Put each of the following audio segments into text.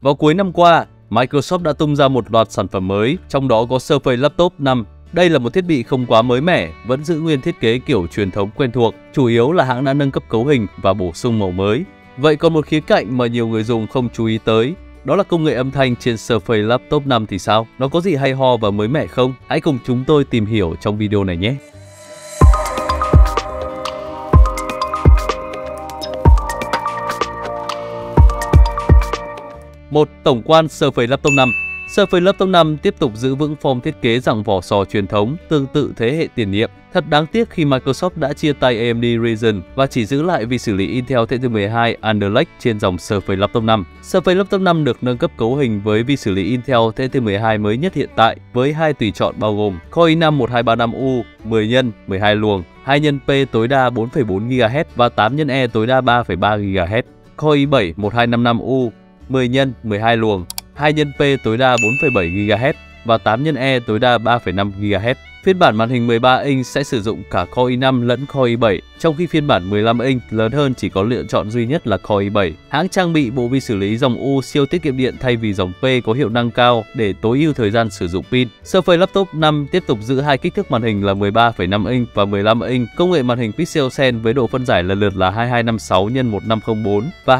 Vào cuối năm qua, Microsoft đã tung ra một loạt sản phẩm mới, trong đó có Surface Laptop 5. Đây là một thiết bị không quá mới mẻ, vẫn giữ nguyên thiết kế kiểu truyền thống quen thuộc, chủ yếu là hãng đã nâng cấp cấu hình và bổ sung màu mới. Vậy còn một khía cạnh mà nhiều người dùng không chú ý tới, đó là công nghệ âm thanh trên Surface Laptop 5 thì sao? Nó có gì hay ho và mới mẻ không? Hãy cùng chúng tôi tìm hiểu trong video này nhé! 1. Tổng quan Surface Laptop 5. Surface Laptop 5 tiếp tục giữ vững form thiết kế dạng vỏ sò truyền thống, tương tự thế hệ tiền nhiệm. Thật đáng tiếc khi Microsoft đã chia tay AMD Ryzen và chỉ giữ lại vi xử lý Intel thế hệ 12 Alder Lake trên dòng Surface Laptop 5. Surface Laptop 5 được nâng cấp cấu hình với vi xử lý Intel thế hệ 12 mới nhất hiện tại, với 2 tùy chọn bao gồm Core i5 1235U 10x 12 luồng, 2x P tối đa 4,4 GHz và 8x E tối đa 3,3 GHz. Core i7 1255U 10x 12 luồng, 2x P tối đa 4,7 GHz và 8x E tối đa 3,5 GHz. Phiên bản màn hình 13 inch sẽ sử dụng cả Core i5 lẫn Core i7, trong khi phiên bản 15 inch lớn hơn chỉ có lựa chọn duy nhất là Core i7. Hãng trang bị bộ vi xử lý dòng U siêu tiết kiệm điện thay vì dòng P có hiệu năng cao để tối ưu thời gian sử dụng pin. Surface Laptop 5 tiếp tục giữ hai kích thước màn hình là 13,5 inch và 15 inch, công nghệ màn hình Pixel Sense với độ phân giải lần lượt là 2256x1504 và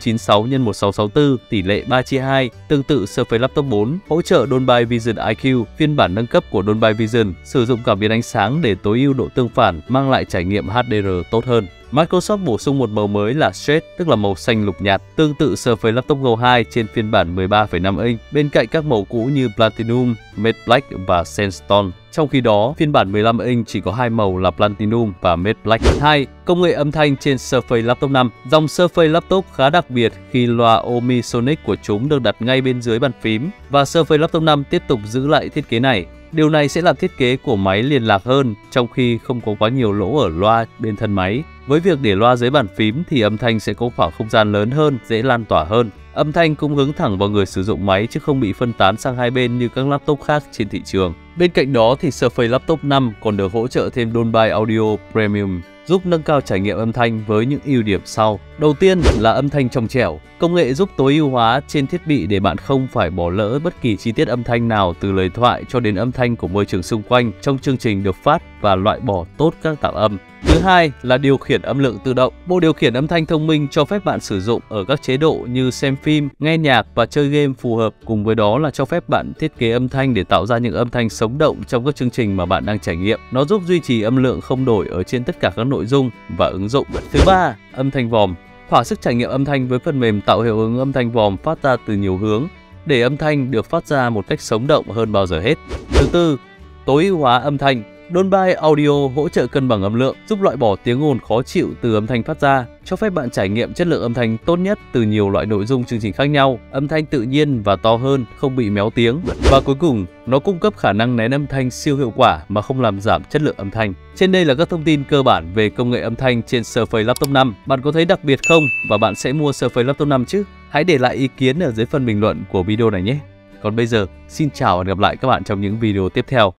2496x1664, tỷ lệ 3:2, tương tự Surface Laptop 4, hỗ trợ Dolby Vision IQ, phiên bản nâng cấp của Dolby Vision, sử dụng cảm biến ánh sáng để tối ưu độ tương phản, mang lại trải nghiệm HDR tốt hơn. Microsoft bổ sung một màu mới là Shade, tức là màu xanh lục nhạt, tương tự Surface Laptop Go 2 trên phiên bản 13,5 inch, bên cạnh các màu cũ như Platinum, Matte Black và Sandstone. Trong khi đó, phiên bản 15 inch chỉ có hai màu là Platinum và Matte Black. 2. Công nghệ âm thanh trên Surface Laptop 5. Dòng Surface Laptop khá đặc biệt khi loa Omnisonic của chúng được đặt ngay bên dưới bàn phím, và Surface Laptop 5 tiếp tục giữ lại thiết kế này. Điều này sẽ làm thiết kế của máy liền lạc hơn, trong khi không có quá nhiều lỗ ở loa bên thân máy. Với việc để loa dưới bàn phím thì âm thanh sẽ có khoảng không gian lớn hơn, dễ lan tỏa hơn. Âm thanh cũng hướng thẳng vào người sử dụng máy chứ không bị phân tán sang hai bên như các laptop khác trên thị trường. Bên cạnh đó thì Surface Laptop 5 còn được hỗ trợ thêm Dolby Audio Premium, giúp nâng cao trải nghiệm âm thanh với những ưu điểm sau. Đầu tiên là âm thanh trong trẻo. Công nghệ giúp tối ưu hóa trên thiết bị để bạn không phải bỏ lỡ bất kỳ chi tiết âm thanh nào, từ lời thoại cho đến âm thanh của môi trường xung quanh trong chương trình được phát, và loại bỏ tốt các tạp âm. Thứ hai là điều khiển âm lượng tự động. Bộ điều khiển âm thanh thông minh cho phép bạn sử dụng ở các chế độ như xem phim, nghe nhạc và chơi game phù hợp. Cùng với đó là cho phép bạn thiết kế âm thanh để tạo ra những âm thanh sống động trong các chương trình mà bạn đang trải nghiệm. Nó giúp duy trì âm lượng không đổi ở trên tất cả các nội dung và ứng dụng. Thứ ba, âm thanh vòm. Thỏa sức trải nghiệm âm thanh với phần mềm tạo hiệu ứng âm thanh vòm phát ra từ nhiều hướng, để âm thanh được phát ra một cách sống động hơn bao giờ hết. Thứ tư, tối ưu hóa âm thanh. Dolby Audio hỗ trợ cân bằng âm lượng, giúp loại bỏ tiếng ồn khó chịu từ âm thanh phát ra, cho phép bạn trải nghiệm chất lượng âm thanh tốt nhất từ nhiều loại nội dung chương trình khác nhau, âm thanh tự nhiên và to hơn, không bị méo tiếng. Và cuối cùng, nó cung cấp khả năng nén âm thanh siêu hiệu quả mà không làm giảm chất lượng âm thanh. Trên đây là các thông tin cơ bản về công nghệ âm thanh trên Surface Laptop 5. Bạn có thấy đặc biệt không? Và bạn sẽ mua Surface Laptop 5 chứ? Hãy để lại ý kiến ở dưới phần bình luận của video này nhé! Còn bây giờ, xin chào và hẹn gặp lại các bạn trong những video tiếp theo.